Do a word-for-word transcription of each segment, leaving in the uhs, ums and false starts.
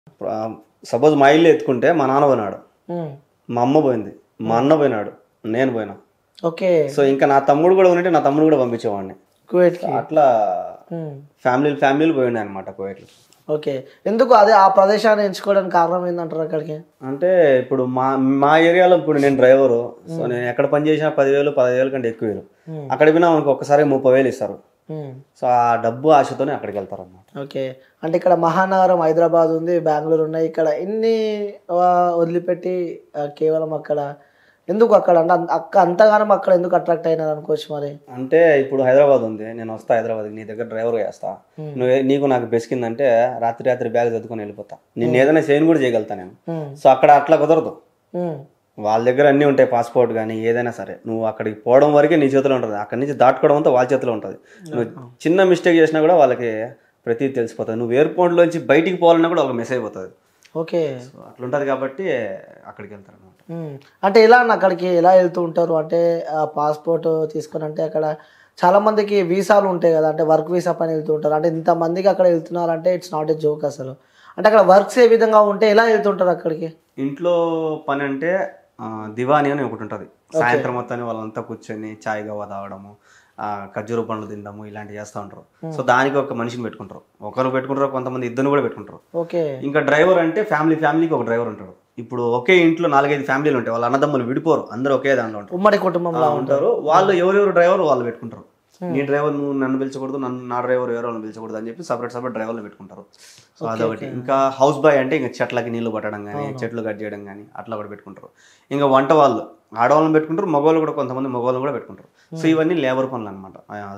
Suppose మా ఇల్లు ఎత్తుకుంటే మా నాన్న పోయినాడు, ఉమ్, మా అమ్మ పోయింది, మా అన్న పోయినాడు, నేను పోయినా. ఓకే. సో ఇంకా నా తమ్ముడు కూడా ఉంటే నా తమ్ముడు కూడా పంపించేవాడిని. కువైట్కి. అట్లా ఉమ్, ఫ్యామిలీ ఫ్యామిలీలు పోయిండే అనమాట కువైట్లో. ఓకే. ఎందుకు అదే ఆ ప్రదేశాన్ని ఎంచుకోవడానికి కారణం ఏంటంటారు అక్కడికి? అంటే ఇప్పుడు మా మా ఏరియాలో ఇప్పుడు నేను డ్రైవరు, సో నేను ఎక్కడ పని చేసినా పదివేలు పదివేలు కంటే ఎక్కువ వేలు. ఉమ్, అక్కడ పోయినా మనకు ఒక్కసారి ముప్పై వేలు ఇస్తారు. ఉమ్, సో ఆ డబ్బు ఆశతోనే అక్కడికి వెళ్తారు అన్నమాట. ఓకే. అంటే ఇక్కడ మహానగరం హైదరాబాద్ ఉంది, బెంగళూరు ఉన్నాయి, ఇక్కడ ఇన్ని ఆ, వదిలిపెట్టి ఆ, కేవలం అక్కడ ఎందుకు అక్కడ అంటే అంత- అక్క అంతగానం అక్కడ ఎందుకు అట్రాక్ట్ అయినారు అనుకోవచ్చు మరి? అంటే ఇప్పుడు హైదరాబాద్ ఉంది, నేను వస్తా హైదరాబాద్కి, నీ దగ్గర డ్రైవర్ చేస్తా, నువ్వు నీకు నాకు బెసికిందంటే రాత్రి రాత్రి బ్యాగ్ చదువుకొని వెళ్ళిపోతా, నేను ఏదైనా చేయని కూడా చేయగలుగుతా నేను. ఉమ్, సో అక్కడ అట్లా కుదరదు. ఉమ్, వాళ్ళ దగ్గర అన్నీ ఉంటాయి, పాస్పోర్ట్ కానీ ఏదైనా సరే, నువ్వు అక్కడికి పోవడం వరకే నీ చేతిలో ఉంటుంది, అక్కడి నుంచి దాటుకోవడం అంతా వాళ్ళ చేతిలో ఉంటుంది. నువ్వు చిన్న మిస్టేక్ చేసినా కూడా వాళ్ళకి ప్రతిదీ తెలిసిపోతుంది. నువ్వు ఎయిర్పోర్ట్లోంచి బయటికి పోవాలన్నా కూడా ఒక మెసేజ్ అయిపోతుంది. ఓకే. సో అట్లుంటుంది కాబట్టి అక్కడికి వెళ్తారు అనమాట. ఉమ్, అంటే ఎలా అన్న అక్కడికి ఎలా వెళ్తూ ఉంటారు? అంటే పాస్పోర్ట్ తీసుకొని అంటే అక్కడ చాలా మందికి వీసాలు ఉంటాయి కదా, అంటే వర్క్ వీసా పని వెళ్తూ ఉంటారు. అంటే ఇంతమందికి అక్కడ వెళ్తున్నారంటే ఇట్స్ నాట్ ఏ జోక్ అసలు. అంటే అక్కడ వర్క్స్ ఏ విధంగా ఉంటే ఎలా వెళ్తుంటారు అక్కడికి? ఇంట్లో పని అంటే ఆ, దివాని అని ఒకటి ఉంటుంది. సాయంత్రం మొత్తాన్ని వాళ్ళంతా కూర్చొని చాయ్ గవ్వ తాగడము, ఆ, ఖర్జూర పండ్లు తినడము ఇలాంటివి చేస్తూ ఉంటారు. సో దానికి ఒక మనిషిని పెట్టుకుంటారు, ఒకరు పెట్టుకుంటారు, కొంతమంది ఇద్దరు కూడా పెట్టుకుంటారు. ఓకే. ఇంకా డ్రైవర్ అంటే ఫ్యామిలీ ఫ్యామిలీకి ఒక డ్రైవర్ ఉంటాడు. ఇప్పుడు ఒకే ఇంట్లో నాలుగైదు ఫ్యామిలీలు ఉంటాయి, వాళ్ళ అన్నదమ్ములు విడిపోరు, అందరూ ఒకే దాంట్లో ఉంటారు, ఉమ్మడి కుటుంబంలో ఉంటారు. వాళ్ళు ఎవరెవరు డ్రైవర్ వాళ్ళు పెట్టుకుంటారు. నీ డ్రైవర్ నువ్వు నన్ను పిలిచకూడదు, నన్ను నా డ్రైవర్ ఎవరో వాళ్ళని పిలిచకూడదు అని చెప్పి సపరేట్ సపరేట్ డ్రైవర్లు పెట్టుకుంటారు. సో అదొకటి. ఇంకా హౌస్ బాయ్ అంటే ఇంకా చెట్లకి నీళ్లు పట్టడం కానీ, చెట్లు కట్ చేయడం కానీ అట్లా కూడా పెట్టుకుంటారు. ఇంకా వంట వాళ్ళు ఆడవాళ్ళని పెట్టుకుంటారు, మగవాళ్ళు కూడా కొంతమంది మగవాళ్ళని కూడా పెట్టుకుంటారు. సో ఇవన్నీ లేబర్ పనులు అనమాట,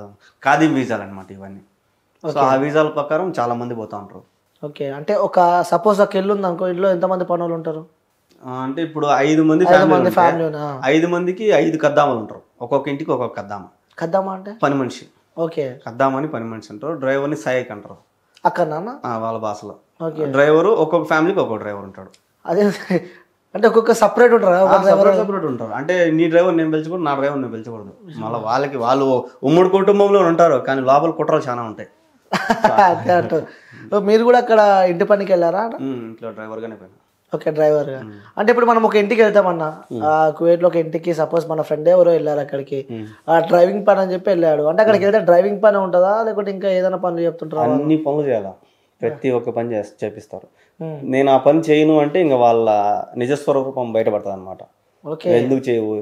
ఖాదీ వీసాలు అనమాట ఇవన్నీ. సో ఆ వీసాల ప్రకారం చాలా మంది పోతా ఉంటారు. ఓకే. అంటే ఒక సపోజ్ ఒక ఇల్లు ఉంది అనుకో, ఇంట్లో ఎంతమంది పనులు ఉంటారు? అంటే ఇప్పుడు ఐదు మంది మంది ఫ్యామిలీ, ఫ్యామిలీనా? ఐదు మందికి ఐదు కద్దామలు ఉంటారు, ఒక్కొక్క ఇంటికి ఒక్కొక్క కద్దామ. కద్దామా అంటే పని మనిషి, ఓకే. కద్దామని పని మనిషి అంటారు. డ్రైవర్ని సహాయక్ అంటారు అక్కడ నాన్న ఆ, వాళ్ళ భాషలో. ఓకే. డ్రైవరు ఒక్కొక్క ఫ్యామిలీకి ఒక్కొక్క డ్రైవర్ ఉంటాడు. అదే అంటే ఒక్కొక్క సపరేట్ ఉంటారు కదా? సపరేట్ సపరేట్ ఉంటారు. అంటే నీ డ్రైవర్ నేను పిలిచకూడదు, నా డ్రైవర్ నేను పిలిచకూడదు. మళ్ళీ వాళ్ళకి వాళ్ళు ఉమ్మడి కుటుంబంలో ఉంటారు, కానీ లోపల కుట్రలు చాలా ఉంటాయి. అదే అంటారు. సో మీరు కూడా అక్కడ ఇంటి పనికి వెళ్ళారా? ఉమ్, ఇంట్లో డ్రైవర్గానే పోయినా. ఓకే, డ్రైవర్గా. అంటే ఇప్పుడు మనం ఒక ఇంటికి వెళ్తామన్నా, కువైట్లో ఒక ఇంటికి సపోజ్ మన ఫ్రెండ్ ఎవరో వెళ్ళారు అక్కడికి, ఆ డ్రైవింగ్ పని అని చెప్పి వెళ్ళాడు అంటే అక్కడికి వెళ్తే డ్రైవింగ్ పని ఉంటుందా లేకపోతే ఇంకా ఏదైనా పనులు చెప్తుంటారా? అన్ని పనులు చేయాలా, ప్రతి ఒక్క పని చేసి చేపిస్తారు. నేను ఆ పని చేయను అంటే ఇంకా వాళ్ళ నిజస్వరూపం బయటపడుతుంది అనమాట. ఓకే. ఎందుకు చేయవు,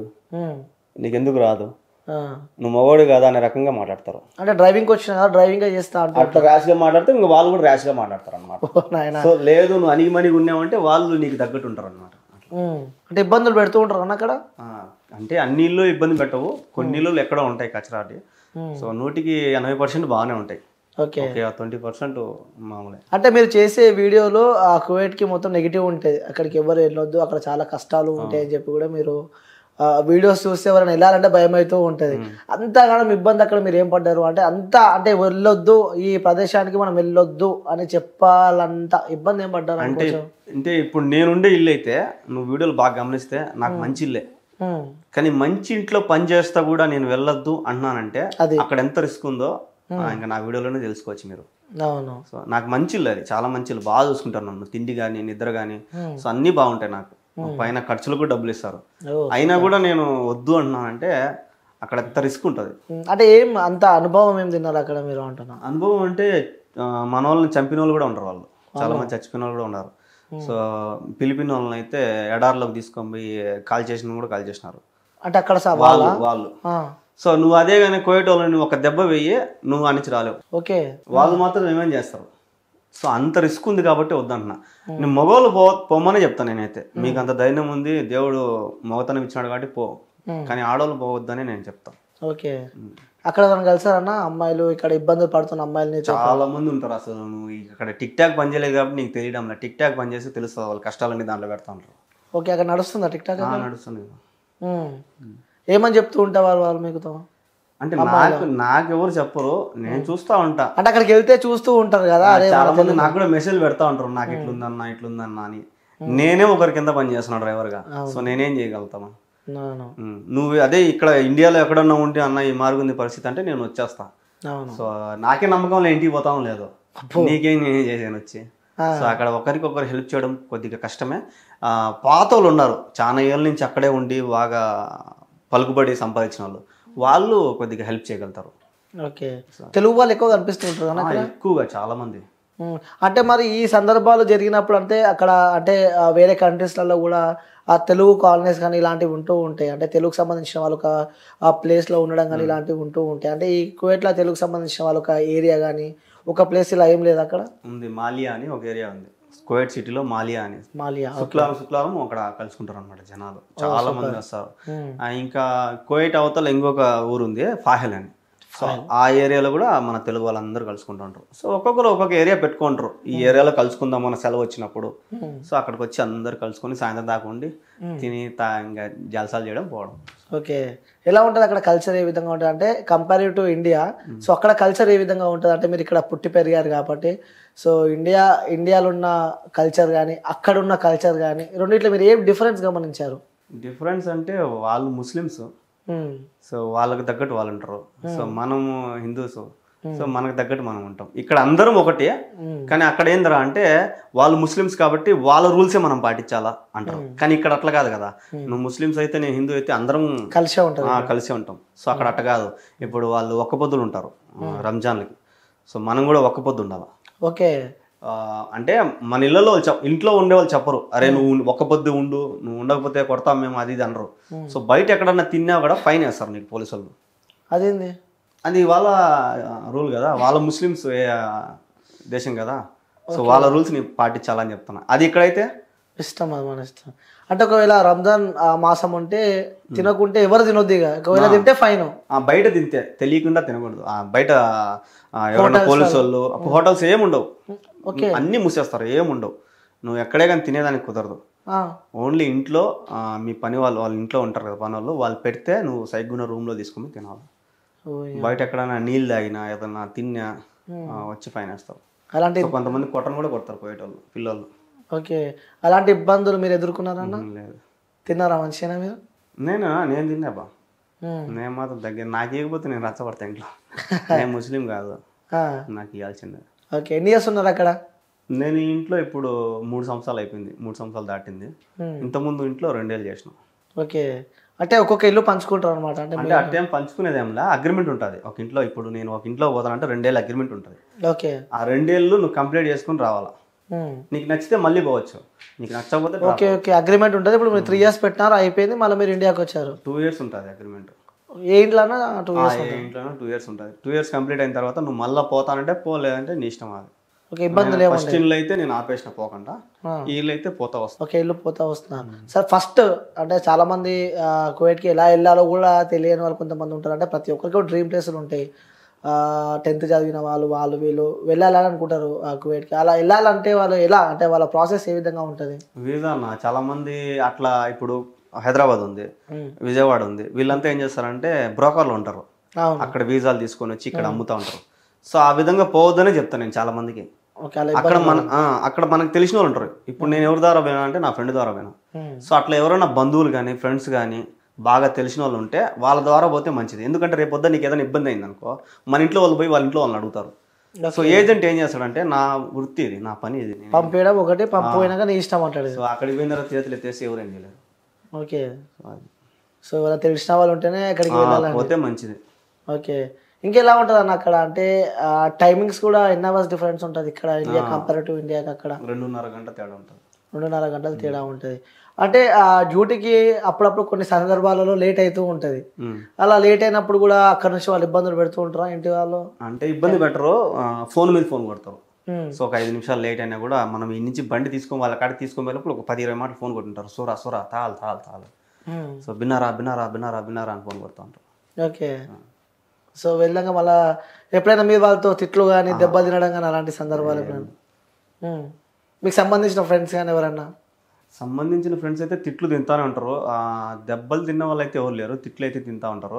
నీకు ఎందుకు రాదు, ఆ. నువ్వు మగవాడు కదా అనే రకంగా మాట్లాడతారు. అంటే డ్రైవింగ్ వచ్చిన కదా డ్రైవింగ్ చేస్తా అంటారు. అట్లా ర్యాష్ గా మాట్లాడితే ఇంకా వాళ్ళు కూడా ర్యాష్ గా మాట్లాడతారు అనమాట. నాయన. సో లేదు నువ్వు అనిగి మనిగి ఉన్నావంటే వాళ్ళు నీకు తగ్గట్టు ఉంటారు అనమాట. అంటే ఇబ్బందులు పెడుతూ ఉంటారు అన్న అక్కడ? అంటే అన్ని ఇళ్ళు ఇబ్బంది పెట్టవు, కొన్ని ఇళ్ళు ఎక్కడో ఉంటాయి కచరాటి. సో నూటికి ఎనభై పర్సెంట్ బాగానే ఉంటాయి. ఓకే. ట్వంటీ పర్సెంట్ మామూలే. అంటే మీరు చేసే వీడియోలో ఆ కువైట్కి మొత్తం నెగిటివ్ ఉంటుంది, అక్కడికి ఎవరు వెళ్ళొద్దు, అక్కడ చాలా కష్టాలు ఉంటాయి అని చెప్పి కూడా మీరు వీడియోస్ చూస్తే ఎవరైనా వెళ్ళాలంటే భయం అవుతూ ఉంటుంది. అంతగానం ఇబ్బంది అక్కడ మీరు ఏం పడ్డారు అంటే అంత అంటే వెళ్ళొద్దు ఈ ప్రదేశానికి మనం వెళ్ళొద్దు అని చెప్పాలంత ఇబ్బంది ఏం పడ్డారు? అంటే అంటే ఇప్పుడు నేనుండే ఇల్లు అయితే నువ్వు వీడియోలు బాగా గమనిస్తే నాకు మంచి ఇల్లే, కానీ మంచి ఇంట్లో పని చేస్తా కూడా నేను వెళ్ళొద్దు అంటున్నానంటే అక్కడ ఎంత రిస్క్ ఉందో ఇంకా నా వీడియోలోనే తెలుసుకోవచ్చు మీరు. అవును. సో నాకు మంచి ఇల్లు, అది చాలా మంచి ఇల్లు, బాగా చూసుకుంటారు నన్ను, తిండి కానీ నిద్ర కానీ. సో అన్నీ బాగుంటాయి, నాకు పైన ఖర్చులు కూడా డబ్బులు ఇస్తారు. అయినా కూడా నేను వద్దు అంటున్నానంటే అక్కడ ఎంత రిస్క్ ఉంటుంది. అంటే ఏం అంత అనుభవం ఏం తిన్నారు అక్కడ మీరు అంటున్నా? అనుభవం అంటే మన వాళ్ళని చంపిన వాళ్ళు కూడా ఉంటారు, వాళ్ళు చాలా మంది చచ్చిపోయిన వాళ్ళు కూడా ఉన్నారు. సో ఫిలిపిన్ వాళ్ళని అయితే ఎడార్లోకి తీసుకొని పోయి కాల్ చేసిన కూడా కాల్ చేసినారు అంటే అక్కడ వాళ్ళు వాళ్ళు సో నువ్వు అదే కానీ కోయట వాళ్ళని ఒక దెబ్బ వెయ్యి నువ్వు అనిచి రాలేవు. ఓకే. వాళ్ళు మాత్రం ఏమేం చేస్తారు. సో అంత రిస్క్ ఉంది కాబట్టి వద్దంటున్నా. నేను మగవాళ్ళు పో పొమ్మనే చెప్తాను నేనైతే. మీకు అంత ధైర్యం ఉంది, దేవుడు మగతనం ఇచ్చినాడు కాబట్టి పో, కానీ ఆడవాళ్ళు పోవద్దని నేను చెప్తాను. ఓకే. అక్కడ మనం కలిసారన్నా అమ్మాయిలు ఇక్కడ ఇబ్బందులు పడుతున్న అమ్మాయిలని చాలా మంది ఉంటారు. అసలు నువ్వు ఇక్కడ టిక్ టాక్ పని చేయలేదు కాబట్టి నీకు తెలియడం లేదు, టిక్ టాక్ పని చేస్తే తెలుస్తుంది వాళ్ళ కష్టాలన్నీ దాంట్లో పెడతా ఉంటారు. ఓకే. అక్కడ నడుస్తుందా టిక్ టాక్? నడుస్తుంది. ఏమని చెప్తూ ఉంటారు వాళ్ళు మీకుతో? అంటే నాకు నాకెవరు చెప్పరు, నేను చూస్తా ఉంటా. అంటే అక్కడికి వెళ్తే చూస్తూ ఉంటారు కదా, చాలా మంది నాకు కూడా మెసేజ్ పెడతా ఉంటారు, నాకు ఇట్లుందన్నా ఇట్లుందన్నా అని. నేనే ఒకరి కింద పని చేస్తున్నా డ్రైవర్ గా, సో నేనేం చేయగలుగుతాను. నువ్వు అదే ఇక్కడ ఇండియాలో ఎక్కడన్నా ఉంటే అన్న ఈ మారుగుంది పరిస్థితి అంటే నేను వచ్చేస్తా. సో నాకే నమ్మకం ఇంటికి పోతాం లేదు, నీకేం నేనేం చేసాను వచ్చి. సో అక్కడ ఒకరికొకరు హెల్ప్ చేయడం కొద్దిగా కష్టమే. పాత వాళ్ళు ఉన్నారు చాలా ఏళ్ళ నుంచి అక్కడే ఉండి బాగా పలుకుబడి సంపాదించిన వాళ్ళు, వాళ్ళు కొద్దిగా హెల్ప్ చేయగలుగుతారు. ఓకే, తెలుగు వాళ్ళు ఎక్కువ కనిపిస్తూ ఉంటారు కదా ఎక్కువగా చాలా మంది. అంటే మరి ఈ సందర్భాలు జరిగినప్పుడు అంటే అక్కడ అంటే వేరే కంట్రీస్లలో కూడా ఆ తెలుగు కాలనీస్ కానీ ఇలాంటివి ఉంటూ ఉంటాయి, అంటే తెలుగుకు సంబంధించిన వాళ్ళు ఒక ఆ ప్లేస్లో ఉండడం కానీ ఇలాంటివి ఉంటూ ఉంటాయి. అంటే ఈ కువైట్లో తెలుగుకు సంబంధించిన వాళ్ళు ఒక ఏరియా కానీ ఒక ప్లేస్ ఇలా ఏం లేదు అక్కడ ఉంది. మాలియా అని ఒక ఏరియా ఉంది కువైట్ సిటీలో, మాలియా అని. మాలియా శుక్రవారం శుక్రవారం అక్కడ కలుసుకుంటారు అనమాట జనాలు, చాలా మంది వస్తారు. ఇంకా కువైట్ అవతల ఇంకొక ఊరు ఉంది ఫాహెల్ అని, సో ఆ ఏరియాలో కూడా మన తెలుగు వాళ్ళందరూ కలుసుకుంటూ ఉంటారు. సో ఒక్కొక్కరు ఒక్కొక్క ఏరియా పెట్టుకుంటారు, ఈ ఏరియాలో కలుసుకుందాం మన సెలవు వచ్చినప్పుడు. సో అక్కడికి వచ్చి అందరు కలుసుకొని సాయంత్రం దాకా ఉండి తిని తా ఇంకా జలసాలు చేయడం పోవడం. ఓకే, ఎలా ఉంటుంది అక్కడ కల్చర్ ఏ విధంగా ఉంటుంది అంటే కంపేరివ్ టు ఇండియా? సో అక్కడ కల్చర్ ఏ విధంగా ఉంటుంది అంటే మీరు ఇక్కడ పుట్టి పెరిగారు కాబట్టి, సో ఇండియా ఇండియాలో ఉన్న కల్చర్ కానీ అక్కడ ఉన్న కల్చర్ కానీ రెండిట్లో మీరు ఏం డిఫరెన్స్ గమనించారు? డిఫరెన్స్ అంటే వాళ్ళు ముస్లిమ్స్, సో వాళ్ళకి తగ్గట్టు వాళ్ళు ఉంటారు. సో మనము హిందూస్, సో మనకు తగ్గట్టు మనం ఉంటాం. ఇక్కడ అందరం ఒకటే, కానీ అక్కడ ఏందిరా అంటే వాళ్ళు ముస్లిమ్స్ కాబట్టి వాళ్ళ రూల్సే మనం పాటించాలా అంటారు. కానీ ఇక్కడ అట్లా కాదు కదా, నువ్వు ముస్లిమ్స్ అయితే నేను హిందూ అయితే అందరం కలిసే ఉంటాం కలిసే ఉంటాం. సో అక్కడ అట్ట కాదు. ఇప్పుడు వాళ్ళు ఒక్క పొద్దులు ఉంటారు రంజాన్లకి, సో మనం కూడా ఒక్క పొద్దు ఉండాలి. ఓకే, అంటే మన ఇళ్ళలో ఇంట్లో ఉండే వాళ్ళు చెప్పరు, అరే నువ్వు ఒక్క పొద్దు ఉండు, నువ్వు ఉండకపోతే కొడతాం మేము అది ఇది అనరు. సో బయట ఎక్కడన్నా తిన్నా కూడా ఫైన్ వేస్తారు నీకు పోలీసు వాళ్ళు. అదేంది? అది వాళ్ళ రూల్ కదా, వాళ్ళ ముస్లిమ్స్ దేశం కదా, సో వాళ్ళ రూల్స్ ని పాటించాలని చెప్తున్నా. అది ఇక్కడైతే ఇష్టం, అది మన ఇష్టం. అంటే ఒకవేళ రంజాన్ మాసం ఉంటే తినకుంటే ఎవరు తినొద్దు, ఇక ఒకవేళ తింటే ఫైన్. బయట తింటే తెలియకుండా తినకూడదు. బయట ఎవరైనా పోలీసు వాళ్ళు హోటల్స్ ఏముండవు, అన్ని మూసేస్తారు, ఏముండవు. నువ్వు ఎక్కడే కానీ తినేదానికి కుదరదు. ఓన్లీ ఇంట్లో మీ పని వాళ్ళు వాళ్ళ ఇంట్లో ఉంటారు కదా పని వాళ్ళు, వాళ్ళు పెడితే నువ్వు సైగ్గున్న రూమ్ లో తీసుకుని తినాలి. బయట ఎక్కడైనా నీళ్ళు తాగినా ఏదన్నా తిన్నా వచ్చి ఫైన్ వేస్తారు. అలాంటి కొంతమంది కొట్టను కూడా కొడతారు పోయేటోళ్ళు పిల్లలు. ఓకే, అలాంటి ఇబ్బందులు మీరు ఎదుర్కొన్నారన్నా? లేదు. తిన్నారా మంచిగా మీరు? నేను నేను తిన్నాబా, నేను మాత్రం దగ్గర నాకు ఇవ్వకపోతే నేను రచ్చబడతా ఇంట్లో. నేను ముస్లిం కాదు, నాకు ఇవ్వాల్సిందే. ఓకే, ఎన్ని ఇయర్స్ ఉన్నారు అక్కడ? నేను ఇంట్లో ఇప్పుడు మూడు సంవత్సరాలు అయిపోయింది, మూడు సంవత్సరాలు దాటింది. ఇంతకుముందు ఇంట్లో రెండేళ్ళు చేసినాం. ఓకే, అంటే ఒక్కొక్క ఇల్లు పంచుకుంటారు అనమాట? అంటే అంటే అట్టేం పంచుకునేదేంలా అగ్రిమెంట్ ఉంటుంది ఒక ఇంట్లో. ఇప్పుడు నేను ఒక ఇంట్లో పోతానంటే రెండేళ్ళు అగ్రిమెంట్ ఉంటుంది. ఓకే, ఆ రెండేళ్ళు నువ్వు కంప్లీట్ చేసుకుని రావాలా. నీకు నచ్చితే మళ్ళీ పోవచ్చు, నీకు నచ్చకపోతే. ఓకే ఓకే, అగ్రిమెంట్ ఉంటుంది. ఇప్పుడు మీరు త్రీ ఇయర్స్ పెట్టినారు, అయిపోయింది, మళ్ళీ మీరు ఇండియాకి వచ్చారు. టూ ఇయర్స్ ఉంటుంది అగ్రిమెంట్. ఏ ఇంట్లోనా? టూ ఇయర్స్ ఇంట్లోనే టూ ఇయర్స్ ఉంటుంది. టూ ఇయర్స్ కంప్లీట్ అయిన తర్వాత నువ్వు మళ్ళీ పోతానంటే పోలేదంటే నీ ఇష్టం. అది ఓకే, ఇబ్బంది లేదు. ఫస్ట్ ఇల్లు అయితే నేను ఆపేసిన పోకుండా, ఈ ఇల్లు అయితే పోతా వస్తా. ఓకే, ఇల్లు పోతా వస్తున్నా. సార్ ఫస్ట్ అంటే చాలా మంది కువైట్కి ఎలా వెళ్ళాలో కూడా తెలియని వాళ్ళు కొంతమంది ఉంటారు. అంటే ప్రతి ఒక్కరికి డ్రీమ్ ప్లేసులు ఉంటాయి. టెన్త్ చదివిన వాళ్ళు వాళ్ళు వీళ్ళు వెళ్ళాలని అనుకుంటారు కువైట్కి. అలా వెళ్ళాలంటే వాళ్ళు ఎలా, అంటే వాళ్ళ ప్రాసెస్ ఏ విధంగా ఉంటుంది? వీసా అన్న చాలా మంది అట్లా, ఇప్పుడు హైదరాబాద్ ఉంది, విజయవాడ ఉంది, వీళ్ళంతా ఏం చేస్తారంటే బ్రోకర్లు ఉంటారు, అక్కడ వీసాలు తీసుకొని వచ్చి ఇక్కడ అమ్ముతా ఉంటారు. సో ఆ విధంగా పోవద్దనే చెప్తాను నేను చాలా మందికి. అక్కడ మన అక్కడ మనకు తెలిసిన వాళ్ళు ఉంటారు. ఇప్పుడు నేను ఎవరి ద్వారా పోయినా అంటే నా ఫ్రెండ్ ద్వారా పోయినా. సో అట్లా ఎవరైనా బంధువులు కానీ ఫ్రెండ్స్ కానీ బాగా తెలిసిన వాళ్ళు ఉంటే వాళ్ళ ద్వారా పోతే మంచిది. ఎందుకంటే రేపు పొద్దున్న నీకు ఏదైనా ఇబ్బంది అయింది అనుకో, మన ఇంట్లో వాళ్ళు పోయి వాళ్ళ ఇంట్లో వాళ్ళని అడుగుతారు. సో ఏజెంట్ ఏం చేస్తాడంటే, నా వృత్తి ఇది, నా పని ఇది, పంపేయడం ఒకటి, పంపిపోయినాక నీ ఇష్టం అంటాడు. సో అక్కడికి పోయిన తర్వాత చేతులు ఎత్తేసి ఎవరేం చేయలేరు. ఓకే, సో వాళ్ళ తెలిసిన వాళ్ళు ఉంటేనే అక్కడికి వెళ్ళాలి, పోతే మంచిది. ఓకే, ఇంకెలా ఉంటుంది అన్న అక్కడ? అంటే టైమింగ్స్ కూడా ఎన్ని అవర్స్ డిఫరెన్స్ ఉంటుంది ఇక్కడ ఇండియా కంపారిటివ్ ఇండియాకి? అక్కడ రెండున్నర గంట తేడా ఉంటుంది. రెండున్నర గంటలు తేడా ఉంటుంది. అంటే ఆ డ్యూటీకి అప్పుడప్పుడు కొన్ని సందర్భాలలో లేట్ అవుతూ ఉంటుంది. అలా లేట్ అయినప్పుడు కూడా అక్కడ నుంచి వాళ్ళు ఇబ్బందులు పెడుతూ ఉంటారా ఇంటి వాళ్ళు? అంటే ఇబ్బంది పెట్టరు, ఫోన్ మీద ఫోన్ కొడతారు. సో ఒక ఐదు నిమిషాలు లేట్ అయినా కూడా మనం ఈ నుంచి బండి తీసుకొని వాళ్ళ కాడికి తీసుకొని వెళ్ళినప్పుడు ఒక పది ఇరవై మాటలు ఫోన్ కొట్టుంటారు. సోరా సోరా తాల్ తాల్ తాల్, సో బిన్నారా బిన్నారా బిన్నారా బిన్నారా అని ఫోన్ కొడుతూ ఉంటారు. ఓకే, సో వెళ్ళాక మళ్ళీ ఎప్పుడైనా మీరు వాళ్ళతో తిట్లు కానీ దెబ్బలు తినడం కానీ అలాంటి సందర్భాలు ఎప్పుడైనా మీకు సంబంధించిన ఫ్రెండ్స్ కానీ ఎవరన్నా? సంబంధించిన ఫ్రెండ్స్ అయితే తిట్లు తింటానే ఉంటారు. దెబ్బలు తిన్న వాళ్ళు అయితే ఎవరు లేరు, తిట్లు అయితే తింటా ఉంటారు.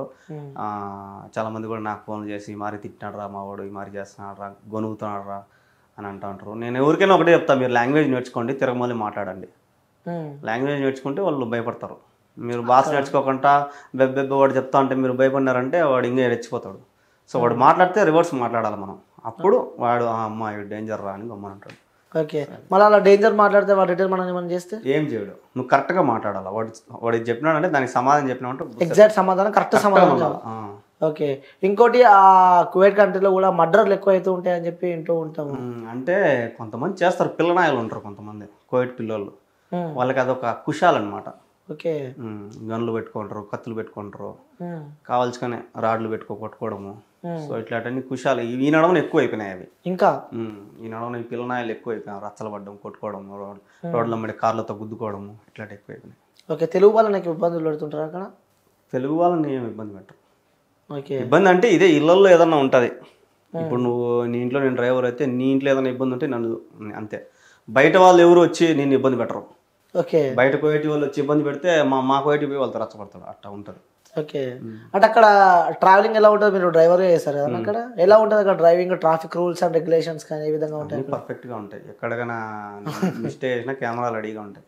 చాలా మంది కూడా నాకు ఫోన్ చేసి మరి తిట్టినాడు రా మా వాడు, ఈ మరి చేస్తున్నాడు రా, గొనుగుతున్నాడు రా అని అంటూ ఉంటారు. నేను ఎవరికైనా ఒకటే చెప్తా, మీరు లాంగ్వేజ్ నేర్చుకోండి, తిరగమల్లి మాట్లాడండి. లాంగ్వేజ్ నేర్చుకుంటే వాళ్ళు భయపడతారు. మీరు భాష నేర్చుకోకుండా బెబ్బెబ్బ వాడు చెప్తా ఉంటే మీరు భయపడినారంటే వాడు ఇంకా రెచ్చిపోతాడు. సో వాడు మాట్లాడితే రివర్స్ మాట్లాడాలి మనం, అప్పుడు వాడు అమ్మాయి డేంజర్ రా అని గమ్మనంటాడు. ఓకే మళ్ళీ అలా డేంజర్ మాట్లాడితే వాడు రిటర్న్ మనం ఏమైనా చేస్తే ఏం చేయడు, నువ్వు కరెక్ట్గా మాట్లాడాలి. వాడు వాడు చెప్పినాడంటే దానికి సమాధానం చెప్పినామంటే ఎగ్జాక్ట్ సమాధానం కరెక్ట్ సమాధానం చెప్పాలి. ఓకే ఇంకోటి ఆ కువైట్ కంట్రీలో కూడా మర్డర్లు ఎక్కువ అవుతూ ఉంటాయని చెప్పి వింటూ ఉంటాము. అంటే కొంతమంది చేస్తారు, పిల్లనాయలు ఉంటారు కొంతమంది కువైట్ పిల్లోళ్ళు, వాళ్ళకి అదొక కుషాలన్నమాట. ఓకే గన్లు పెట్టుకుంటారు, కత్తులు పెట్టుకుంటారు, కావాల్సుకొని రాడ్లు పెట్టుకో కొట్టుకోవడము. సో ఇట్లాంటి కుషాలు ఈ నడవన ఎక్కువ అయిపోయినాయి అవి. ఇంకా ఈ నడవన ఈ పిల్లనాయలు ఎక్కువ అయిపోయినాయి, రచ్చలు పడ్డం, కొట్టుకోవడం, రోడ్ల మీద కార్లతో గుద్దుకోవడము ఇట్లాంటి ఎక్కువ అయిపోయినాయి. ఓకే తెలుగు వాళ్ళకి ఇబ్బందులు పెడుతుంటారు అక్కడ? తెలుగు వాళ్ళని ఏమి ఇబ్బంది పెట్టరు. ఓకే ఇబ్బంది అంటే ఇదే ఇళ్ళల్లో ఏదన్నా ఉంటుంది. ఇప్పుడు నువ్వు నీ ఇంట్లో నేను డ్రైవర్ అయితే నీ ఇంట్లో ఏదైనా ఇబ్బంది ఉంటే నన్ను అంతే. బయట వాళ్ళు ఎవరు వచ్చి నేను ఇబ్బంది పెట్టరు. ఓకే బయట కోయటి వాళ్ళు వచ్చి ఇబ్బంది పెడితే మా మా కోయటి పోయి వాళ్ళతో రచ్చపడతాడు, అట్లా ఉంటుంది. ఓకే అంటే అక్కడ ట్రావెలింగ్ ఎలా ఉంటుంది? మీరు డ్రైవర్గా చేస్తారు కదా అక్కడ, ఎలా ఉంటుంది అక్కడ driving? Traffic rules and regulations కానీ ఏ విధంగా ఉంటాయి? పర్ఫెక్ట్గా ఉంటాయి, ఎక్కడికైనా మిస్టేక్ చేసినా కెమెరాలు రెడీగా ఉంటాయి.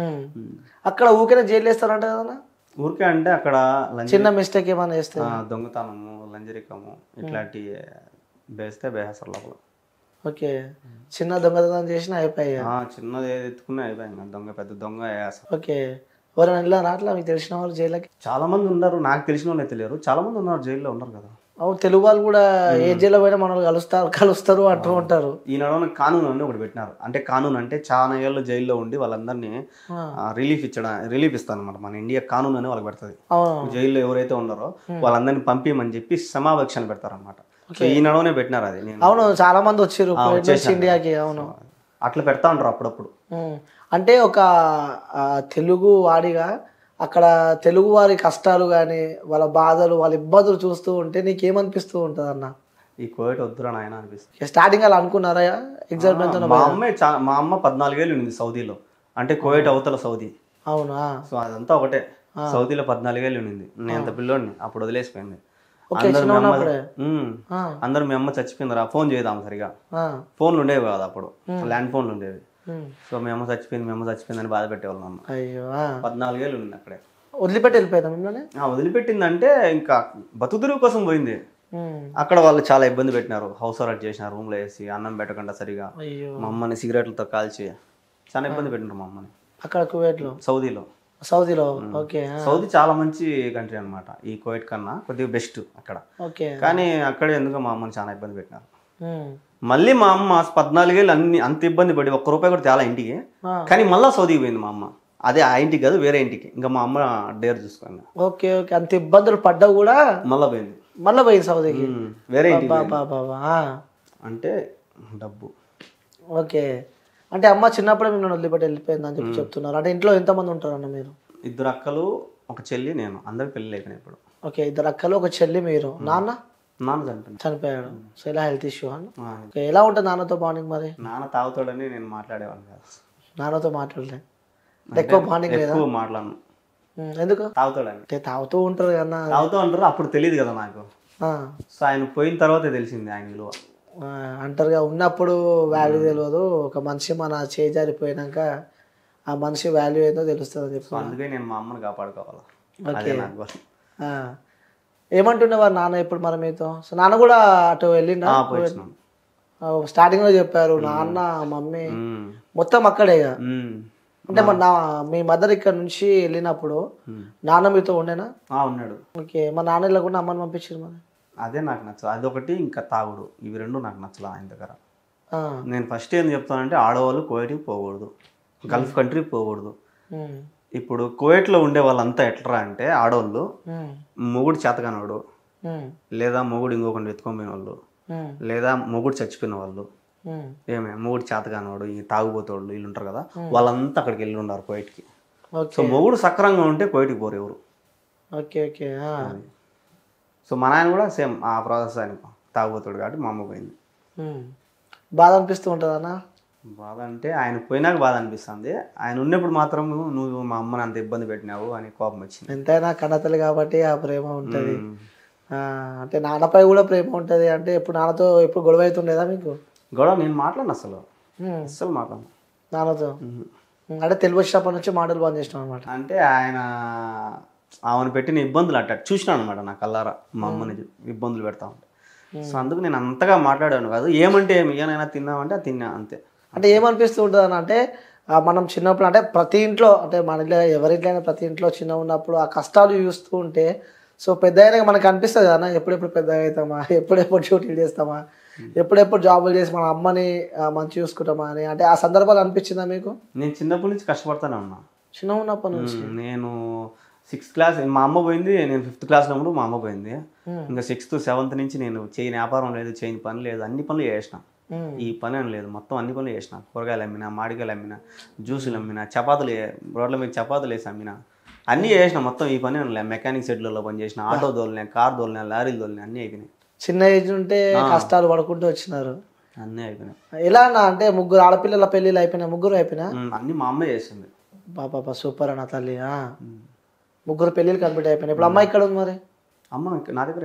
అక్కడ ఊరికే జైలు వేస్తారంట కదా? ఊరికే అంటే అక్కడ చిన్న మిస్టేక్ ఏమైనా చేస్తే దొంగతనము, లంజరికము ఇట్లాంటి వేస్తే బేహసర్ లోపల. ఓకే చిన్న దొంగతనం చేసినా అయిపోయాయి, చిన్నది ఏది ఎత్తుకున్నా అయిపోయింది, దొంగ పెద్ద దొంగ. ఓకే ఎవరైనా వెళ్ళారా అట్లా మీకు తెలిసిన వాళ్ళు జైలుకి? చాలా మంది ఉన్నారు, నాకు తెలిసిన వాళ్ళు తెలియరు, చాలా మంది ఉన్నారు జైల్లో ఉన్నారు కదా. అవును తెలుగు వాళ్ళు కూడా ఏ జైల్లో పోయినా మనల్ని కలుస్తారు కలుస్తారు అంటూ ఉంటారు. ఈ నడవన కానూన్ అని ఒకటి పెట్టినారు. అంటే కానూన్ అంటే చాలా ఏళ్ళు జైల్లో ఉండి వాళ్ళందరినీ రిలీఫ్ ఇచ్చడం రిలీఫ్ ఇస్తాను అనమాట. మన ఇండియా కానూన్ అని వాళ్ళకి పెడుతుంది. జైల్లో ఎవరైతే ఉన్నారో వాళ్ళందరినీ పంపించమని చెప్పి సమావేశాన్ని పెడతారు అనమాట. సో ఈ నడవనే పెట్టినారు అది. అవును చాలా మంది వచ్చారు ఇండియాకి. అవును అట్లా పెడతా ఉంటారు అప్పుడప్పుడు. అంటే ఒక తెలుగు వాడిగా అక్కడ తెలుగు వారి కష్టాలు కానీ వాళ్ళ బాధలు వాళ్ళ ఇబ్బందులు చూస్తూ ఉంటే నీకేమనిపిస్తూ ఉంటుంది అన్న? ఈ కోవిడ్ వద్దురా నాయన అనిపిస్తుంది. స్టార్టింగ్ అలా అనుకున్నారా? ఎగ్జాక్ట్ మా అమ్మే మా అమ్మ పద్నాలుగేళ్ళు ఉంది సౌదీలో, అంటే కోవిడ్ అవతల సౌదీ. అవునా? సో అదంతా ఒకటే. సౌదీలో పద్నాలుగేళ్ళు ఉండింది, నేను అంత పిల్లోడిని, అప్పుడు వదిలేసిపోయింది. అందరు మీ అమ్మ చచ్చిపోయిందిరా ఫోన్ చేద్దాం సరిగా, ఫోన్లు ఉండేవి కాదు అప్పుడు, ల్యాండ్ ఫోన్లు ఉండేవి. సో మీ అమ్మ చచ్చిపోయింది మీ అమ్మ చచ్చిపోయింది అని బాధ పెట్టేవాళ్ళం అమ్మ. అయ్యో పద్నాలుగేళ్ళు ఉంది అక్కడే. వదిలిపెట్టి వెళ్ళిపోయిందా మిమ్మల్ని? వదిలిపెట్టిందంటే ఇంకా బతుకుదురు కోసం పోయింది. అక్కడ వాళ్ళు చాలా ఇబ్బంది పెట్టినారు, హౌస్ అరెస్ట్ చేసినారు, రూమ్ లో వేసి అన్నం పెట్టకుండా సరిగా, మా అమ్మని సిగరెట్లతో కాల్చి చాలా ఇబ్బంది పెట్టినారు మా అమ్మని. అక్కడ కువైట్ లో? సౌదీలో. సౌదీలో ఓకే. సౌదీ చాలా మంచి కంట్రీ అనమాట, ఈ కువైట్ కన్నా కొద్దిగా బెస్ట్ అక్కడ. ఓకే కానీ అక్కడే ఎందుకో మా అమ్మని చాలా ఇబ్బంది పెట్టినారు. మళ్ళీ మా అమ్మ పద్నాలుగేళ్ళు అన్ని అంత ఇబ్బంది పడి ఒక్క రూపాయి కూడా తేలా ఇంటికి, కానీ మళ్ళీ సౌదీకి పోయింది మా అమ్మ. అదే ఆ ఇంటికి కాదు వేరే ఇంటికి, ఇంకా మా అమ్మ డేర్ చూసుకుంది. ఓకే ఓకే అంత ఇబ్బందులు పడ్డా కూడా మళ్ళీ పోయింది మళ్ళీ పోయింది సౌదీకి వేరే ఇంటికి. అంటే డబ్బు. ఓకే అంటే అమ్మ చిన్నప్పుడే మిమ్మల్ని వదిలిపెట్టి వెళ్ళిపోయింది అని చెప్పి చెప్తున్నారు. అంటే ఇంట్లో ఎంతమంది ఉంటారు అన్న మీరు? ఇద్దరు అక్కలు ఒక చెల్లి నేను, అందరికి పెళ్ళి అయిపోయినాయి ఇప్పుడు. ఓకే ఇద్దరు అక్కలు ఒక చెల్లి మీరు. నాన్న? నాన్న చనిపోయాడు. చనిపోయాడు. సో ఇలా హెల్త్ ఇష్యూ అన్న. ఎలా ఉంటుంది నాన్నతో బాండింగ్ మరి? నాన్న తాగుతాడని నేను మాట్లాడేవాడిని కాదు. నాన్నతో మాట్లాడలే ఎక్కువ బాండింగ్ లేదా? ఎక్కువ మాట్లాడను. ఎందుకు? తాగుతాడని. అంటే తాగుతూ ఉంటారు కదా. తాగుతూ ఉంటారు, అప్పుడు తెలియదు కదా నాకు. సో ఆయన పోయిన తర్వాతే తెలిసింది ఆయన విలువ. అంటారుగా ఉన్నప్పుడు వాల్యూ తెలియదు, ఒక మనిషి మన చేజారిపోయినాక ఆ మనిషి వాల్యూ ఏదో తెలుస్తుంది అని చెప్పి. అందుకే నేను మా అమ్మని కాపాడుకోవాలి. ఏమంటుండేవారు నాన్న ఇప్పుడు మరి మీతో? సో నాన్న కూడా అటు వెళ్ళిండా? స్టార్టింగ్ లో చెప్పారు నాన్న మమ్మీ మొత్తం అక్కడే. అంటే మరి నా మీ మదర్ ఇక్కడ నుంచి వెళ్ళినప్పుడు నాన్న మీతో ఉండేనా? ఉన్నాడు. ఓకే మా నాన్న వెళ్ళకుండా అమ్మని పంపించారు మరి? అదే నాకు నచ్చదు, అదొకటి ఇంకా తాగుడు, ఇవి రెండు నాకు నచ్చలా ఆయన దగ్గర. నేను ఫస్ట్ ఏం చెప్తానంటే ఆడవాళ్ళు కువైట్కి పోకూడదు, గల్ఫ్ కంట్రీకి పోకూడదు. ఇప్పుడు కువైట్లో ఉండే వాళ్ళంతా ఎట్లా అంటే ఆడవాళ్ళు మొగుడు చేతకానోడు, లేదా మొగుడు ఇంకొకటి వెతుకొని వాళ్ళు, లేదా మొగుడు చచ్చిపోయిన వాళ్ళు, ఏమే మొగుడు చేతకానోడు ఈ తాగుబోతోళ్ళు వీళ్ళు ఉంటారు కదా, వాళ్ళంతా అక్కడికి వెళ్ళి ఉన్నారు కువైట్కి. సో మొగుడు సక్రంగా ఉంటే కువైట్కి పోరు ఎవరు. Okay okay. సో మా నాయన కూడా సేమ్ ఆ ప్రాసెస్ ఆయన తాగుబోతాడు కాబట్టి మా అమ్మ పోయింది. బాధ అనిపిస్తూ ఉంటుంది అన్న? బాధ అంటే ఆయన పోయినాక బాధ అనిపిస్తుంది, ఆయన ఉన్నప్పుడు మాత్రం నువ్వు మా అమ్మని అంత ఇబ్బంది పెట్టినావు అని కోపం వచ్చింది. ఎంతైనా కన్నతల్లి కాబట్టి ఆ ప్రేమ ఉంటుంది. అంటే నాన్నపై కూడా ప్రేమ ఉంటుంది. అంటే ఎప్పుడు నాన్నతో ఎప్పుడు గొడవ అవుతుండేదా మీకు? గొడవ నేను మాట్లాడిన అసలు అసలు మాట్లాడను నాన్నతో. అంటే తెలుగు వచ్చినప్పటి నుంచి మాటలు బంద్ చేసినాం అనమాట. అంటే ఆయన ఆమెను పెట్టిన ఇబ్బందులు అట్ట చూసినాను అనమాట నా కల్లారా, మా అమ్మని ఇబ్బందులు పెడతా ఉంటాయి. సో అందుకు నేను అంతగా మాట్లాడాను కాదు. ఏమంటే ఏమి ఏమైనా తిన్నామంటే అది తిన్నా అంతే. అంటే ఏమనిపిస్తూ ఉంటుంది అని అంటే ఆ, మనం చిన్నప్పుడు అంటే ప్రతి ఇంట్లో అంటే మన ఇంట్లో ఎవరింట్లో ప్రతి ఇంట్లో చిన్న ఉన్నప్పుడు ఆ కష్టాలు చూస్తూ ఉంటే సో పెద్ద అయినాక మనకు అనిపిస్తుంది కదా ఎప్పుడెప్పుడు పెద్దగా అవుతామా, ఎప్పుడెప్పుడు షూటింగ్ చేస్తామా, ఎప్పుడెప్పుడు జాబులు చేసి మన అమ్మని ఆ, మంచి చూసుకుంటామా అని అంటే ఆ సందర్భాలు అనిపించిందా మీకు? నేను చిన్నప్పటి నుంచి కష్టపడతానే ఉన్నా. చిన్న ఉన్నప్పటి నుంచి ఉమ్, నేను సిక్స్త్ క్లాస్ మా అమ్మ పోయింది, నేను ఫిఫ్త్ క్లాస్లో ఉన్నప్పుడు మా అమ్మ పోయింది. ఇంకా సిక్స్త్ సెవెంత్ నుంచి నేను చేయని వ్యాపారం లేదు, చేయని పని లేదు, అన్ని పనులు చేసిన. ఈ పని అని లేదు, మొత్తం అన్ని పనులు చేసిన. కూరగాయలు అమ్మినా, మామిడికాయలు అమ్మినా, జ్యూసులు అమ్మినా, చపాతీలు రోడ్ల మీద చపాతీలు వేసి అమ్మినా, అన్నీ చేసిన. మొత్తం ఈ పని అని లేదు. మెకానిక్ షెడ్లలో పని చేసిన, ఆటో దోలినా, కార్ దోలినా, లారీలు దోలినా, అన్నీ అయిపోయినాయి. చిన్న ఏజ్ ఉంటే కష్టాలు పడుకుంటూ వచ్చినారు. అన్నీ అయిపోయినాయి. ఎలా అన్న అంటే ముగ్గురు ఆడపిల్లల పెళ్ళిళ్ళు అయిపోయినాయి, ముగ్గురు అయిపోయినా? అన్నీ మా అమ్మే చేసింది. బాబా సూపర్ అన్న తల్లి. ముగ్గురు పెళ్ళిళ్ళు కంప్లీట్ అయిపోయినాయి. ఇప్పుడు అమ్మాయి ఇక్కడ ఉంది మరి? అమ్మ నా దగ్గరే.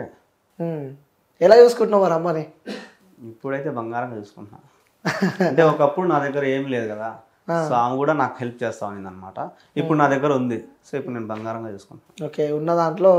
ఎలా చూసుకుంటున్నావు మరి అమ్మని? ఇప్పుడైతే బంగారంగా చూసుకుంటున్నా. అంటే ఒకప్పుడు నా దగ్గర ఏం లేదు కదా, సో ఆమె కూడా నాకు హెల్ప్ చేస్తా ఉంది అనమాట. ఇప్పుడు నా దగ్గర ఉంది, సో ఇప్పుడు నేను బంగారంగా చూసుకుంటాను. ఓకే, ఉన్న దాంట్లో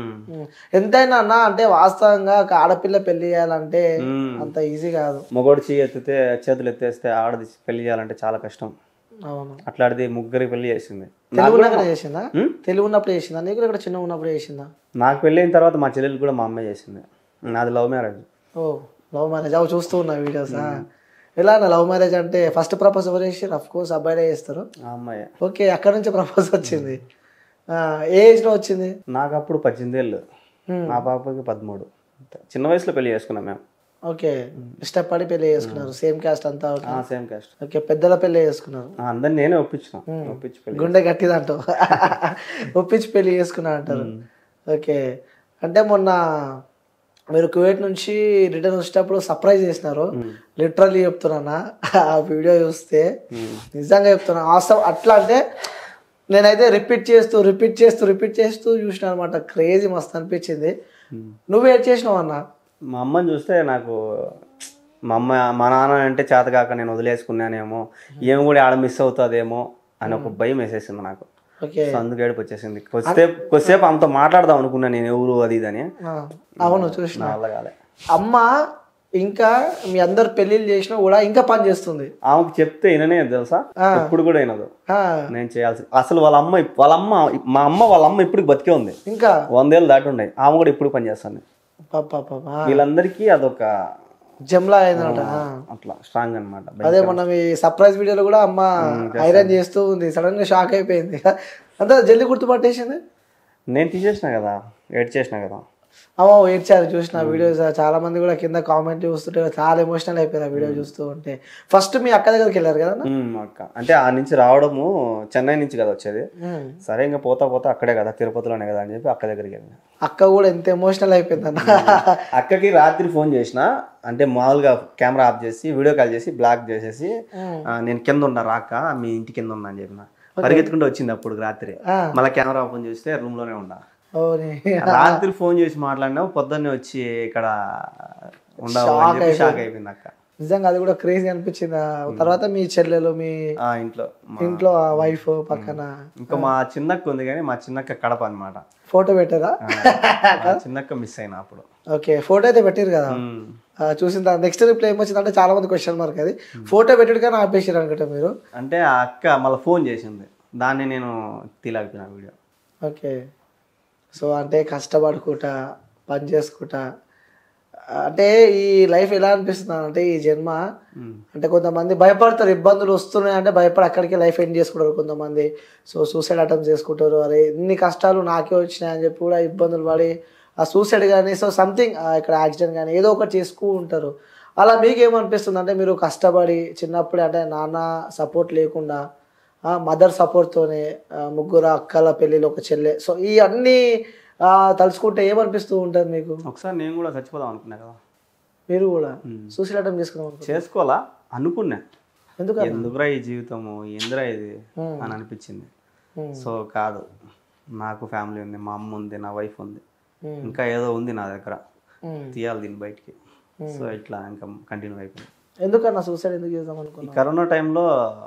ఎంతైనా అన్న అంటే వాస్తవంగా ఒక ఆడపిల్ల పెళ్లి చేయాలంటే అంత ఈజీ కాదు. మొగోడు చేయి ఎత్తితే చేతులు ఎత్తేస్తే ఆడది పెళ్లి చేయాలంటే చాలా కష్టం. అవును, అట్లాంటిది ముగ్గురికి పెళ్లి చేసింది. తెలుగు ఉన్నప్పుడు చేసిందా? తెలుగు ఉన్నప్పుడు చేసిందా? నీకు ఇక్కడ చిన్న ఉన్నప్పుడు చేసిందా? నాకు పెళ్ళి అయిన తర్వాత మా చెల్లెలు కూడా మా అమ్మాయి చేసింది. నాది లవ్ మ్యారేజ్. ఓ లవ్ మ్యారేజ్, అవి చూస్తూ ఉన్నా వీడియోస్. ఎలా అన్న లవ్ మ్యారేజ్ అంటే ఫస్ట్ ప్రపోజ్ ఎవరు చేసి? అఫ్ కోర్స్ అబ్బాయిలే చేస్తారు. అమ్మాయి. ఓకే, అక్కడ నుంచి ప్రపోజ్ వచ్చింది. ఏ ఏజ్ లో వచ్చింది? నాకు అప్పుడు పద్దెనిమిది ఏళ్ళు, మా పాపకి పదమూడు. చిన్న వయసులో పెళ్లి చేసుకున్నాం మేము. ఓకే, ఇష్టపడి పెళ్లి చేసుకున్నారు. సేమ్ క్యాస్ట్ అంతా? Same caste. ఓకే, పెద్దల పెళ్లి చేసుకున్నారు. అందరిని నేనే ఒప్పించిన. ఒప్పించి పెళ్లి, గుండె గట్టిదంటూ ఒప్పించి పెళ్లి చేసుకున్నా అంటారు. ఓకే, అంటే మొన్న మీరు కువైట్ నుంచి రిటర్న్ వచ్చేటప్పుడు సర్ప్రైజ్ చేసినారు. లిటరల్లీ చెప్తున్నా, ఆ వీడియో చూస్తే నిజంగా చెప్తున్నా వాస్తవం. అట్లా అంటే నేనైతే రిపీట్ చేస్తూ రిపీట్ చేస్తూ రిపీట్ చేస్తూ చూసిన అనమాట. క్రేజీ మస్తు అనిపించింది. నువ్వు ఏడ్ చేసినావు అన్న? మా అమ్మని చూస్తే నాకు మా అమ్మ మా నాన్న అంటే చేతగాక నేను వదిలేసుకున్నానేమో, ఏం కూడా ఆడ మిస్ అవుతుందేమో అని ఒక భయం వేసేసింది నాకు. అందుకు ఏడుపు వచ్చేసింది. కొద్దిసేపు కొద్దిసేపు ఆమెతో మాట్లాడదాం అనుకున్నా నేను, ఎవరు అది ఇదని. అవును చూసిన. వల్ల కాలే. అమ్మ ఇంకా మీ అందరు పెళ్లిళ్ళు చేసినా కూడా ఇంకా పని చేస్తుంది. ఆమెకు చెప్తే విననే తెలుసా, ఇప్పుడు కూడా వినదు. నేను చేయాల్సి అసలు వాళ్ళ అమ్మ వాళ్ళ అమ్మ మా అమ్మ వాళ్ళ అమ్మ ఇప్పుడు బతికే ఉంది, ఇంకా వందేళ్ళు దాటి ఉన్నాయి. ఆమె కూడా ఇప్పుడు పని చేస్తుంది. వీళ్ళందరికీ అదొక జమ్లా అయిందన్నమాట. అట్లా స్ట్రాంగ్ అనమాట. అదే మొన్న మీ సర్ప్రైజ్ వీడియోలో కూడా అమ్మ ఐరన్ చేస్తూ ఉంది, సడన్ గా షాక్ అయిపోయింది. అంతా జల్దీ గుర్తుపట్టేసింది. నేను తీసేసిన కదా, ఎడ్ చేసిన కదా. అమ్మో ఏడ్చారు చూసిన వీడియోస్. చాలా మంది కూడా కింద కామెంట్ చూస్తుంటే చాలా ఎమోషనల్ అయిపోయారు ఆ వీడియో చూస్తూ ఉంటే. ఫస్ట్ మీ అక్క దగ్గరికి వెళ్ళారు కదా? అక్క అంటే ఆ నుంచి రావడము చెన్నై నుంచి కదా వచ్చేది. సరే ఇంకా పోతా పోతా అక్కడే కదా, తిరుపతిలోనే కదా అని చెప్పి అక్క దగ్గరికి వెళ్ళాను. అక్క కూడా ఎంత ఎమోషనల్ అయిపోయింది అన్న. అక్కకి రాత్రి ఫోన్ చేసిన, అంటే మామూలుగా కెమెరా ఆఫ్ చేసి వీడియో కాల్ చేసి బ్లాక్ చేసేసి, నేను కింద ఉన్నా రాక మీ ఇంటి కింద ఉన్నా అని చెప్పిన. పరిగెత్తుకుంటూ వచ్చింది అప్పుడు రాత్రి. మళ్ళీ కెమెరా ఓపెన్ చేస్తే రూమ్ లోనే ఉన్నా. రాత్రి ఫోన్ చేసి మాట్లాడినా, పొద్దున్నే వచ్చి ఇక్కడ ఉండవు. షాక్ అయిపోయింది అక్క. నిజంగా అది కూడా క్రేజీ అనిపించింది. తర్వాత మీ చెల్లెలు మీ ఇంట్లో ఇంట్లో వైఫ్ పక్కన ఇంకా మా చిన్నక్క ఉంది, కానీ మా చిన్నక్క కడప అనమాట. ఫోటో పెట్టారా? చిన్నక్క మిస్ అయినా అప్పుడు. ఓకే, ఫోటో అయితే పెట్టారు కదా చూసిన తర్వాత. నెక్స్ట్ రిప్లై ఏమొచ్చింది అంటే చాలా మంది క్వశ్చన్ మార్క్, అది ఫోటో పెట్టాడు కానీ ఆపేసారు అనుకుంటా మీరు. అంటే ఆ అక్క మళ్ళీ ఫోన్ చేసింది, దాన్ని నేను తీలాగిపోయిన వీడియో. ఓకే, సో అంటే కష్టపడుకుంటా పని చేసుకుంటా అంటే ఈ లైఫ్ ఎలా అనిపిస్తుంది అంటే ఈ జన్మ అంటే కొంతమంది భయపడతారు, ఇబ్బందులు వస్తున్నాయి అంటే భయపడి అక్కడికి లైఫ్ ఎండ్ చేసుకుంటారు కొంతమంది. సో సూసైడ్ అటెంప్ట్ చేసుకుంటారు. అరే ఎన్ని కష్టాలు నాకే వచ్చినాయి అని చెప్పి కూడా ఇబ్బందులు పడి ఆ సూసైడ్ కానీ సో సంథింగ్ ఇక్కడ యాక్సిడెంట్ కానీ ఏదో ఒకటి చేసుకుంటూ ఉంటారు. అలా మీకు ఏమనిపిస్తుంది అంటే మీరు కష్టపడి చిన్నప్పుడే అంటే నాన్న సపోర్ట్ లేకుండా మదర్ సపోర్ట్తోనే ముగ్గురు అక్కల పెళ్ళిలో ఒక చెల్లె, సో ఈ అన్నీ తలుచుకుంటే ఏమనిపిస్తూ ఉంటుంది మీకు? ఒకసారి నేను కూడా చచ్చిపోదాం అనుకున్నా కదా. మీరు కూడా సూసైడ్ అటెంప్ట్ చేసుకున్నాం? చేసుకోవాలా అనుకున్నా. ఎందుకు ఎందుకురా ఈ జీవితము, ఎందురా ఇది అని అనిపించింది. సో కాదు, నాకు ఫ్యామిలీ ఉంది, మా అమ్మ ఉంది, నా వైఫ్ ఉంది, ఇంకా ఏదో ఉంది నా దగ్గర, తీయాలి దీన్ని బయటికి. సో ఇట్లా ఇంకా కంటిన్యూ అయిపోయింది. ఎందుకన్నా సూసైడ్ ఎందుకు చేద్దాం అనుకున్నా? కరోనా టైంలో,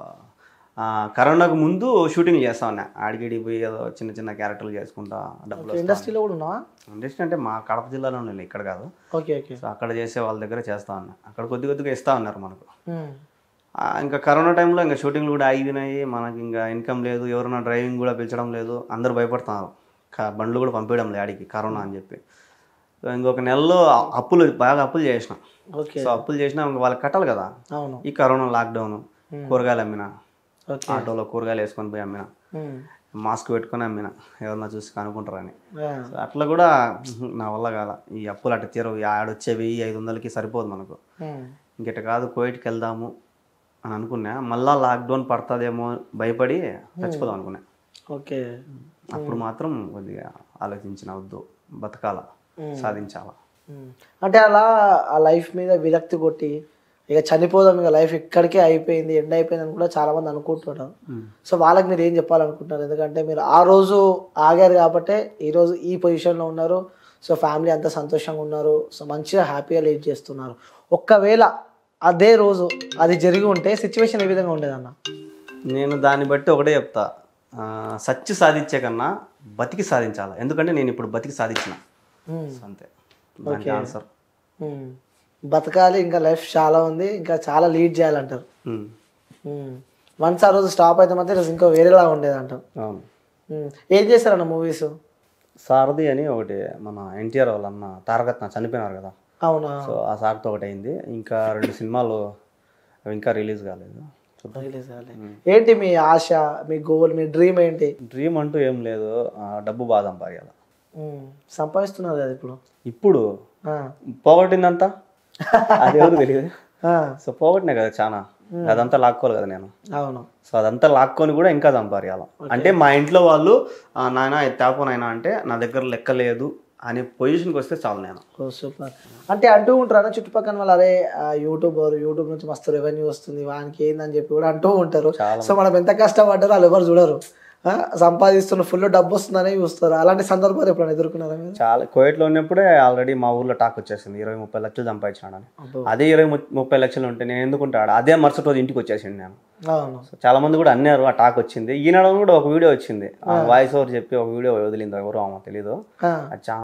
కరోనాకు ముందు షూటింగ్ చేస్తా ఉన్నా, ఆడిగిడి పోయి ఏదో చిన్న చిన్న క్యారెక్టర్లు చేసుకుంటా డబ్బులు. ఇండస్ట్రీలో కూడా ఉన్నావా? ఇండస్ట్రీ అంటే మా కడప జిల్లాలో ఉన్నాయి, ఇక్కడ కాదు. Okay okay. సో అక్కడ చేసే వాళ్ళ దగ్గర చేస్తా ఉన్నా. అక్కడ కొద్ది కొద్దిగా ఇస్తా ఉన్నారు మనకు. ఆ, ఇంకా కరోనా టైంలో ఇంకా షూటింగ్లు కూడా ఆగినాయి, మనకి ఇంకా ఇన్కమ్ లేదు, ఎవరైనా డ్రైవింగ్ కూడా పిలిచడం లేదు, అందరూ భయపడుతున్నారు, క- బండ్లు కూడా పంపించడం లేదు ఆడికి కరోనా అని చెప్పి. సో ఇంకొక నెలలో అప్పులు బాగా అప్పులు చేసిన. ఓకే. సో అప్పులు చేసినా ఇంకా వాళ్ళకి కట్టాలి కదా. అవును. ఈ కరోనా లాక్డౌన్, కూరగాయలు అమ్మిన, ఓకే. ఆటోలో కూరగాయలు వేసుకొని పోయి అమ్మిన, ఉమ్. మాస్క్ పెట్టుకొని అమ్మిన, ఎవరన్నా చూసి కనుక్కుంటారని. ఆ. సో అట్లా కూడా నా వల్ల కాల, ఈ అప్పులు అట్ట తీరవు, ఆడొచ్చే వెయ్యి ఐదు వందలకి సరిపోదు మనకు, ఉమ్. ఇంకట కాదు కోవిడ్కి వెళ్దాము అని అనుకున్నా. మళ్ళా లాక్డౌన్ పడుతుందేమో భయపడి చచ్చిపోదాం అనుకున్నా. ఓకే. అప్పుడు మాత్రం కొద్దిగా ఆలోచించిన, వద్దు బతకాల, సాధించాలా. ఉమ్. అంటే అలా ఆ లైఫ్ మీద విరక్తి కొట్టి ఇక చనిపోదాం, ఇక లైఫ్ ఇక్కడికే అయిపోయింది, ఎండ్ అయిపోయింది అని కూడా చాలా మంది అనుకుంటున్నారు. సో వాళ్ళకి మీరు ఏం చెప్పాలనుకుంటున్నారు? ఎందుకంటే మీరు ఆ రోజు ఆగారు కాబట్టి ఈరోజు ఈ పొజిషన్లో ఉన్నారు. సో ఫ్యామిలీ అంతా సంతోషంగా ఉన్నారు. సో మంచిగా హ్యాపీగా లీడ్ చేస్తున్నారు. ఒక్కవేళ అదే రోజు అది జరిగి ఉంటే సిచ్యువేషన్ ఏ విధంగా ఉండేదన్న? నేను దాన్ని బట్టి ఒకటే చెప్తా, ఆ, సచ్చి సాధించే కన్నా బతికి సాధించాలి. ఎందుకంటే నేను ఇప్పుడు బతికి సాధించిన, అంతే దానికి ఆన్సర్. ఉమ్. బతకాలి, ఇంకా లైఫ్ చాలా ఉంది, ఇంకా చాలా లీడ్ చేయాలంటారు. వన్స్ ఆ రోజు స్టాప్ అయితే మాత్రం ఈరోజు ఇంకో వేరేలా ఉండేది అంటారు. అవును. ఉమ్. ఏం చేశారన్న మూవీస్? సారథి అని ఒకటి, మన ఎన్టీఆర్ వాళ్ళ అన్న తారకత్న చనిపోయినారు కదా, అవునా? సో ఆ సార్తో ఒకటి అయింది. ఇంకా రెండు సినిమాలు అవి ఇంకా రిలీజ్ కాలేదు. రిలీజ్ కాలే. ఏంటి మీ ఆశ, మీ గోల్, మీ డ్రీమ్ ఏంటి? డ్రీమ్ అంటూ ఏం లేదు, ఆ, డబ్బు బాగా సంపాదించాలి. ఉమ్. సంపాదిస్తున్నారు కదా ఇప్పుడు. ఇప్పుడు ఆ. పోగొట్టిందంతా అది ఎవరు తెలియదు. ఆ. సో పోగొట్టినా కదా చాలా, అదంతా లాక్కోవాలి కదా నేను. అవును. సో అదంతా లాక్కొని కూడా ఇంకా సంపాదించాలి. అంటే మా ఇంట్లో వాళ్ళు, "ఆ, నాయన ఇది తేపో నాయన" అంటే నా దగ్గర లెక్క లేదు అనే పొజిషన్కి వస్తే చాలు నేను. ఓ సూపర్. అంటే అంటూ ఉంటారు చుట్టుపక్కల వాళ్ళు, అరే యూట్యూబర్, యూట్యూబ్ నుంచి మస్తు రెవెన్యూ వస్తుంది వానికి ఏందని చెప్పి కూడా అంటూ ఉంటారు. సో మనం ఎంత కష్టపడ్డారో వాళ్ళు ఎవరు చూడరు. ఆ, సంపాదిస్తున్న ఫుల్ డబ్బు వస్తుందనే చూస్తారు. అలాంటి సందర్భాలు ఎప్పుడైనా ఎదుర్కొన్నారా మీరు? చాలా కోవిడ్లో ఉన్నప్పుడే ఆల్రెడీ మా ఊర్లో టాక్ వచ్చేసింది, ఇరవై ముప్పై లక్షలు సంపాదించాడని. అదే ఇరవై ము- ముప్పై లక్షలు ఉంటే నేను ఎందుకుంటాడు, అదే మరుసటి రోజు ఇంటికి వచ్చేసింది నేను. అవును. సో చాలా మంది కూడా అన్నారు, ఆ టాక్ వచ్చింది. ఈనాడు కూడా ఒక వీడియో వచ్చింది, వాయిస్ ఓవర్ చెప్పి ఒక వీడియో వదిలింది, ఎవరో ఆమె తెలీదు. ఆ. అది చాలా